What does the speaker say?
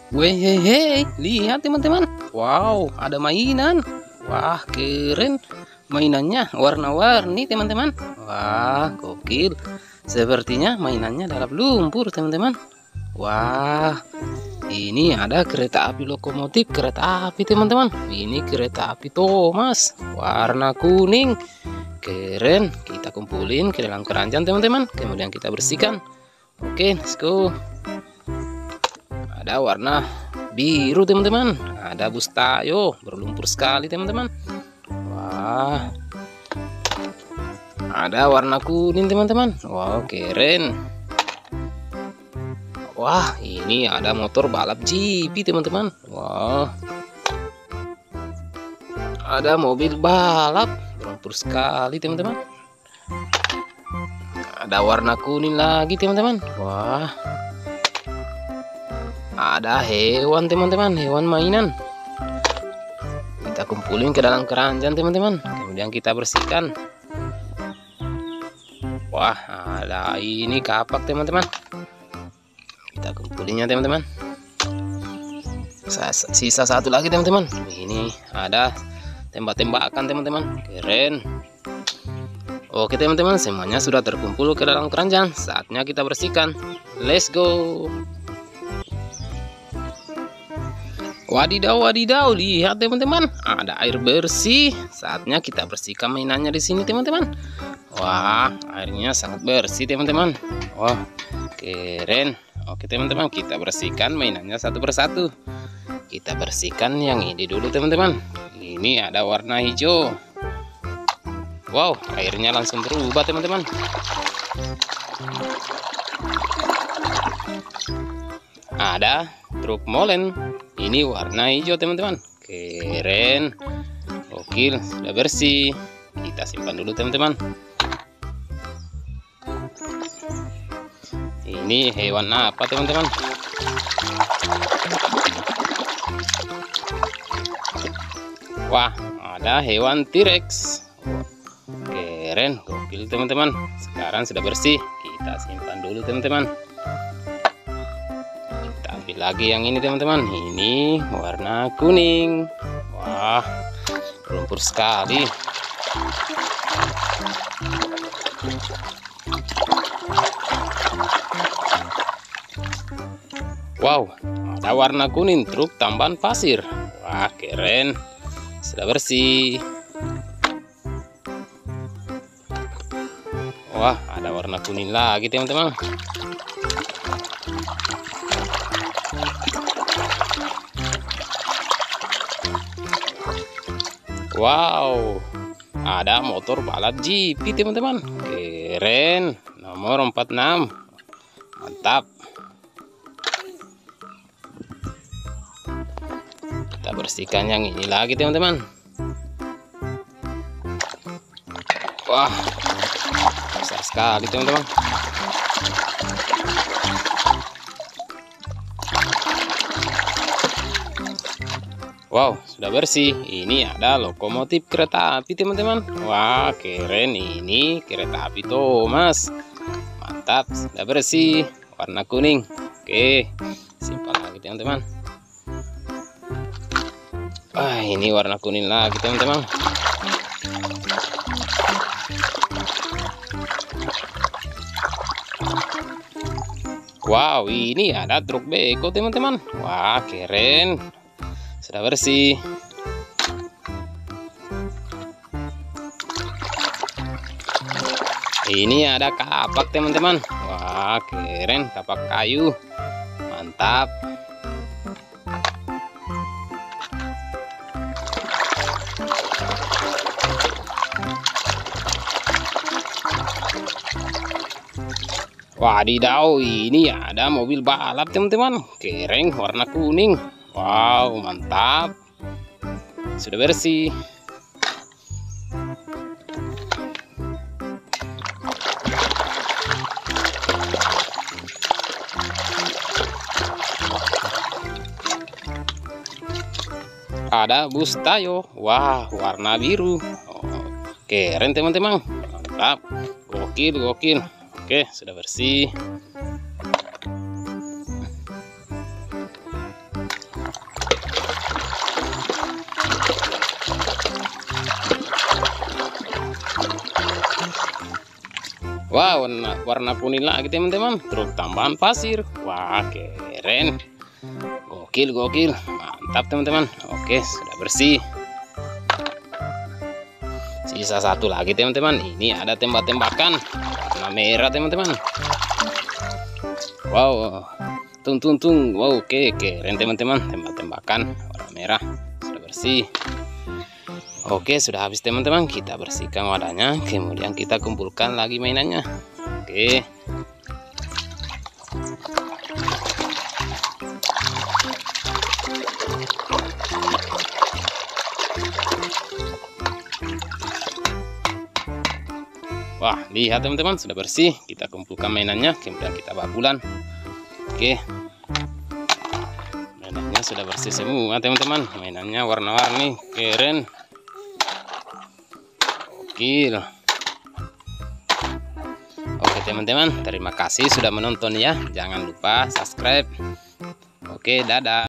Weh, hei, lihat teman-teman. Wow, ada mainan. Wah, keren. Mainannya warna-warni, teman-teman. Wah, gokil. Sepertinya mainannya dalam lumpur, teman-teman. Wah, ini ada kereta api lokomotif kereta api, teman-teman. Ini kereta api Thomas, warna kuning. Keren. Kita kumpulin ke dalam keranjang, teman-teman. Kemudian kita bersihkan. Oke, let's go. Ada warna biru, teman-teman. Ada bus tayo berlumpur sekali, teman-teman. Wah, ada warna kuning, teman-teman. Wow, keren. Wah, ini ada motor balap GP, teman-teman. Wow, ada mobil balap berlumpur sekali, teman-teman. Ada warna kuning lagi, teman-teman. Wah, ada hewan, teman-teman, hewan mainan. Kita kumpulin ke dalam keranjang, teman-teman. Kemudian kita bersihkan. Wah, ada ini kapak, teman-teman. Kita kumpulinnya, teman-teman. Sisa satu lagi, teman-teman. Ini ada tembak-tembakan, teman-teman. Keren. Oke, teman-teman, semuanya sudah terkumpul ke dalam keranjang. Saatnya kita bersihkan. Let's go. Wadidaw, wadidaw, lihat teman-teman, ada air bersih. Saatnya kita bersihkan mainannya di sini, teman-teman. Wah, airnya sangat bersih, teman-teman. Wah, keren. Oke, teman-teman, kita bersihkan mainannya satu persatu. Kita bersihkan yang ini dulu, teman-teman. Ini ada warna hijau. Wow, airnya langsung berubah, teman-teman. Ada truk molen. Ini warna hijau, teman-teman. Keren. Oke, sudah bersih. Kita simpan dulu, teman-teman. Ini hewan apa, teman-teman? Wah, ada hewan T-Rex. Keren, gokil, teman-teman. Sekarang sudah bersih. Kita simpan dulu, teman-teman. Lagi yang ini, teman-teman, ini warna kuning. Wah, berlumpur sekali. Wow, ada warna kuning truk tambahan pasir. Wah, keren. Sudah bersih. Wah, ada warna kuning lagi, teman-teman. Wow, ada motor balap GP, teman-teman. Keren, nomor 46. Mantap. Kita bersihkan yang ini lagi, teman-teman. Wah, besar sekali, teman-teman. Wow, sudah bersih. Ini ada lokomotif kereta api, teman-teman. Wah, keren. Ini kereta api Thomas. Mantap, sudah bersih. Warna kuning. Oke, simpan lagi, teman-teman. Wah, ini warna kuning lagi, teman-teman. Wow, ini ada truk beko, teman-teman. Wah, keren. Sudah bersih. Ini ada kapak, teman-teman. Wah, keren, kapak kayu. Mantap. Wadidaw, ini ada mobil balap, teman-teman. Keren, warna kuning. Wow, mantap. Sudah bersih. Ada bus tayo. Wah, warna biru. Oh, keren, teman-teman. Mantap. Gokil, gokil. Oke, sudah bersih. Wah, warna kuning lagi teman-teman. Truk tambahan pasir. Wah, keren. Gokil, gokil. Mantap teman-teman. Oke, sudah bersih. Sisa satu lagi teman-teman. Ini ada tembak-tembakan warna merah teman-teman. Wow, tung. Wow, oke, keren teman-teman. Tembak-tembakan warna merah sudah bersih. Oke, sudah habis teman-teman. Kita bersihkan wadahnya, kemudian kita kumpulkan lagi mainannya. Oke. Wah, lihat teman-teman, sudah bersih. Kita kumpulkan mainannya, kemudian kita bakulan. Oke. Mainannya sudah bersih semua teman-teman. Mainannya warna-warni, keren. Gokil. Oke teman-teman, terima kasih sudah menonton ya. Jangan lupa subscribe. Oke, dadah.